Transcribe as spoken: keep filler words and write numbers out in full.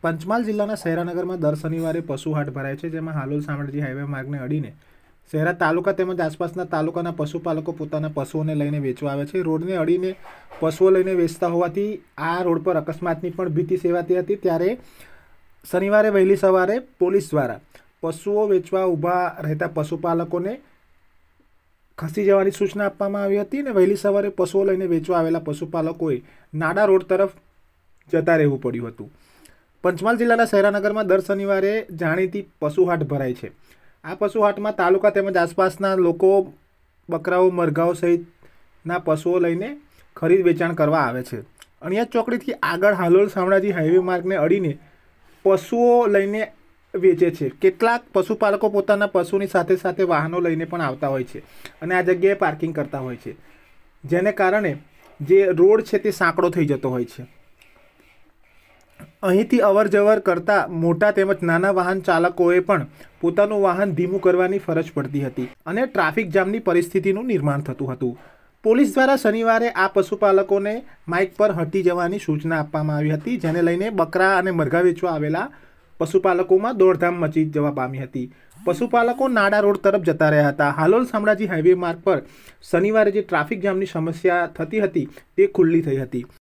પંચમહાલ જિલ્લાના શહેરાનગરમાં દર શનિવારે પશુ હાટ ભરાય છે, જેમાં હાલોલ શામળાજી હાઈવે માર્ગને અડીને શહેરા તાલુકા તેમજ આસપાસના તાલુકાના પશુપાલકો પોતાના પશુઓને લઈને વેચવા આવે છે। રોડને અડીને પશુઓ લઈને વેચતા હોવાથી આ રોડ પર અકસ્માતની પણ ભીતિ સેવાતી હતી। ત્યારે શનિવારે વહેલી સવારે પોલીસ દ્વારા પશુઓ વેચવા ઊભા રહેતા પશુપાલકોને ખસી જવાની સૂચના આપવામાં આવી હતી અને વહેલી સવારે પશુઓ લઈને વેચવા આવેલા પશુપાલકોએ નાડા રોડ તરફ જતા રહેવું પડ્યું હતું। પંચમહાલ જિલ્લાના શહેરાનગરમાં દર શનિવારે જાણીતી પશુ હાટ ભરાય છે। આ પશુ હાટમાં તાલુકા તેમજ આસપાસના લોકો બકરાઓ, મરઘાઓ સહિતના પશુઓ લઈને ખરીદ વેચાણ કરવા આવે છે। અણિયાદ ચોકડીથી આગળ હાલોલ શામળાજી હાઈવે માર્ગને અડીને પશુઓ લઈને વેચે છે। કેટલાક પશુપાલકો પોતાના પશુની સાથે સાથે વાહનો લઈને પણ આવતા હોય છે અને આ જગ્યાએ પાર્કિંગ કરતા હોય છે, જેને કારણે જે રોડ છે તે સાંકડો થઈ જતો હોય છે। અહીંથી અવર જવર કરતા મોટા તેમજ નાના વાહન ચાલકોએ પણ પોતાનું વાહન ધીમું કરવાની ફરજ પડતી હતી અને ટ્રાફિક જામની પરિસ્થિતિનું નિર્માણ થતું હતું। પોલીસ દ્વારા શનિવારે આ પશુપાલકોને માઇક પર હટી જવાની સૂચના આપવામાં આવી હતી, જેને લઈને બકરા અને મરઘા વેચવા આવેલા પશુપાલકોમાં દોડધામ મચી જવા પામી હતી। પશુપાલકો નાડા રોડ તરફ જતા રહ્યા હતા। હાલોલ શામળાજી હાઈવે માર્ગ પર શનિવારે જે ટ્રાફિક જામની સમસ્યા થતી હતી તે ખુલ્લી થઈ હતી।